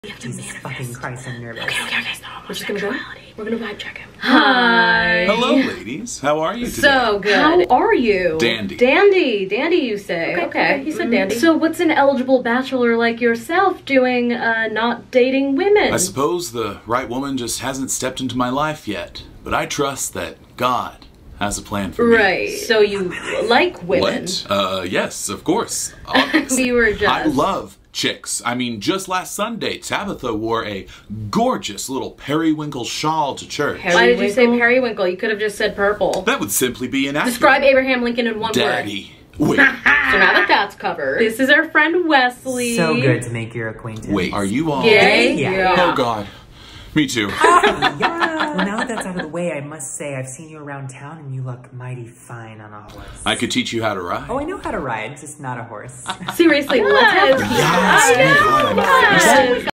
Jesus fucking Christ, I'm nervous. Okay, stop. We're just gonna go. We're gonna vibe check him. Hi. Hello, ladies. How are you today? So good. How are you? Dandy. Dandy, you say. Okay. He said dandy. So what's an eligible bachelor like yourself doing not dating women? I suppose the right woman just hasn't stepped into my life yet, but I trust that God has a plan for me. Right. So you like women. What? Yes, of course. Obviously. We were just... I love chicks. I mean, just last Sunday, Tabitha wore a gorgeous little periwinkle shawl to church. Why did you say periwinkle? You could have just said purple. That would simply be inaccurate. Describe Abraham Lincoln in one Daddy. word. Wait. So now that that's covered, this is our friend Wesley. So good to make your acquaintance. Wait, are you all... Gay? Yeah. Oh, God. Me too. Yeah. Well, now that that's out of the way, I must say I've seen you around town and you look mighty fine on a horse. I could teach you how to ride. Oh, I know how to ride, just not a horse. Seriously, let's have Yes, oh my God. Yes.